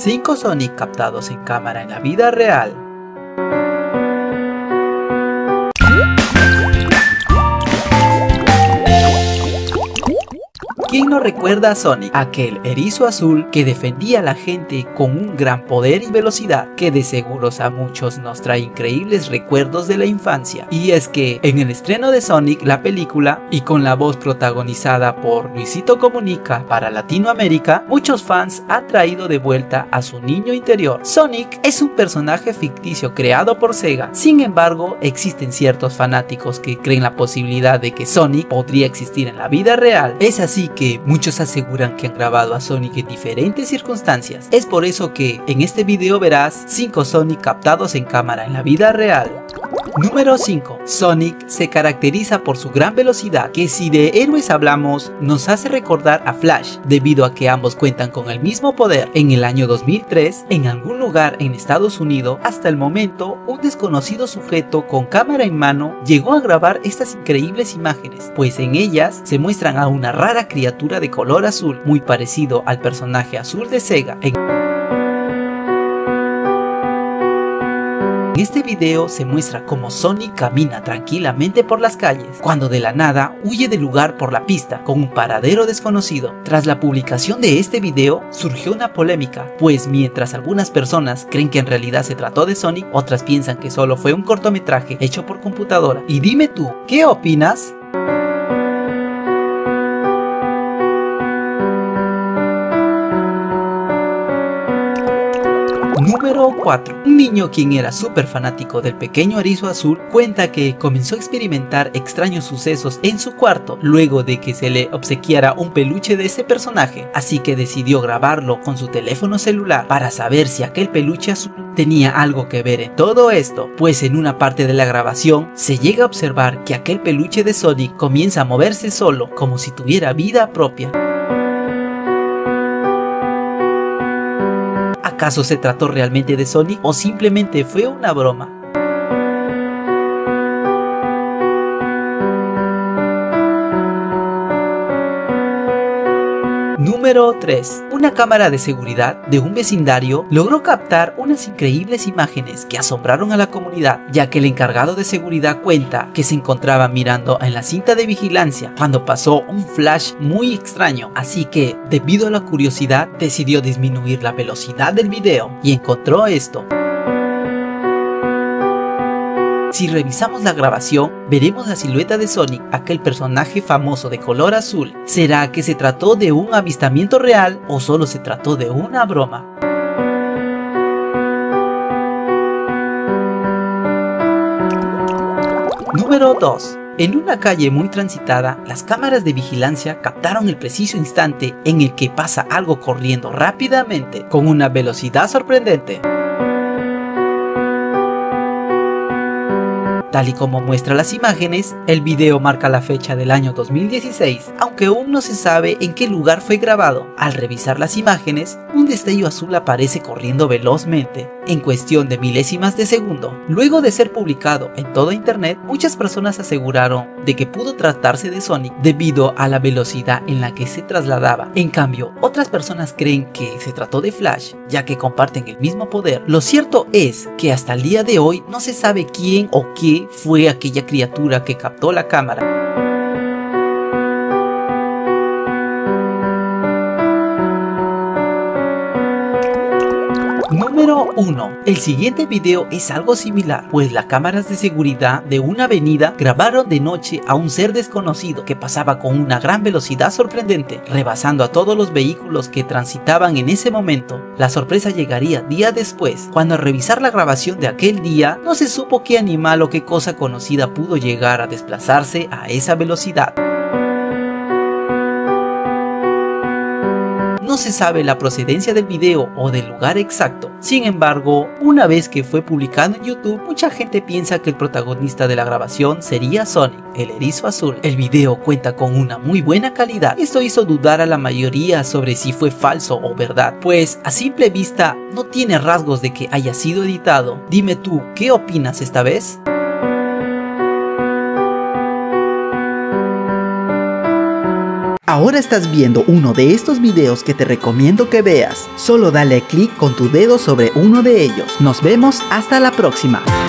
5 Sonic captados en cámara en la vida real. ¿Quién no recuerda a Sonic? Aquel erizo azul que defendía a la gente con un gran poder y velocidad, que de seguros a muchos nos trae increíbles recuerdos de la infancia. Y es que en el estreno de Sonic, la película, y con la voz protagonizada por Luisito Comunica para Latinoamérica, muchos fans han traído de vuelta a su niño interior. Sonic es un personaje ficticio creado por Sega. Sin embargo, existen ciertos fanáticos que creen la posibilidad de que Sonic podría existir en la vida real. Es así que muchos aseguran que han grabado a Sonic en diferentes circunstancias. Es por eso que en este video verás 5 Sonic captados en cámara en la vida real. Número 5. Sonic se caracteriza por su gran velocidad, que si de héroes hablamos, nos hace recordar a Flash, debido a que ambos cuentan con el mismo poder. En el año 2003, en algún lugar en Estados Unidos, hasta el momento, un desconocido sujeto con cámara en mano llegó a grabar estas increíbles imágenes, pues en ellas se muestran a una rara criatura de color azul, muy parecido al personaje azul de Sega. En este video se muestra cómo Sonic camina tranquilamente por las calles, cuando de la nada huye del lugar por la pista con un paradero desconocido. Tras la publicación de este video surgió una polémica, pues mientras algunas personas creen que en realidad se trató de Sonic, otras piensan que solo fue un cortometraje hecho por computadora. Y dime tú, ¿qué opinas? Número 4. Un niño quien era súper fanático del pequeño erizo azul cuenta que comenzó a experimentar extraños sucesos en su cuarto luego de que se le obsequiara un peluche de ese personaje, así que decidió grabarlo con su teléfono celular para saber si aquel peluche azul tenía algo que ver en todo esto, pues en una parte de la grabación se llega a observar que aquel peluche de Sonic comienza a moverse solo como si tuviera vida propia. ¿Acaso se trató realmente de Sonic o simplemente fue una broma? Número 3. Una cámara de seguridad de un vecindario logró captar unas increíbles imágenes que asombraron a la comunidad, ya que el encargado de seguridad cuenta que se encontraba mirando en la cinta de vigilancia cuando pasó un flash muy extraño, así que debido a la curiosidad decidió disminuir la velocidad del video y encontró esto. Si revisamos la grabación, veremos la silueta de Sonic, aquel personaje famoso de color azul. ¿Será que se trató de un avistamiento real o solo se trató de una broma? Número 2. En una calle muy transitada, las cámaras de vigilancia captaron el preciso instante en el que pasa algo corriendo rápidamente con una velocidad sorprendente. Tal y como muestra las imágenes, el video marca la fecha del año 2016, aunque aún no se sabe en qué lugar fue grabado. Al revisar las imágenes, un destello azul aparece corriendo velozmente, en cuestión de milésimas de segundo. Luego de ser publicado en todo internet, muchas personas aseguraron de que pudo tratarse de Sonic debido a la velocidad en la que se trasladaba. En cambio, otras personas creen que se trató de Flash, ya que comparten el mismo poder. Lo cierto es que hasta el día de hoy no se sabe quién o qué fue aquella criatura que captó la cámara. Número 1. El siguiente video es algo similar, pues las cámaras de seguridad de una avenida grabaron de noche a un ser desconocido que pasaba con una gran velocidad sorprendente, rebasando a todos los vehículos que transitaban en ese momento. La sorpresa llegaría días después, cuando al revisar la grabación de aquel día, no se supo qué animal o qué cosa conocida pudo llegar a desplazarse a esa velocidad. No se sabe la procedencia del video o del lugar exacto. Sin embargo, una vez que fue publicado en YouTube, mucha gente piensa que el protagonista de la grabación sería Sonic, el erizo azul. El video cuenta con una muy buena calidad. Esto hizo dudar a la mayoría sobre si fue falso o verdad, pues a simple vista no tiene rasgos de que haya sido editado. Dime tú, ¿qué opinas esta vez? Ahora estás viendo uno de estos videos que te recomiendo que veas. Solo dale clic con tu dedo sobre uno de ellos. Nos vemos hasta la próxima.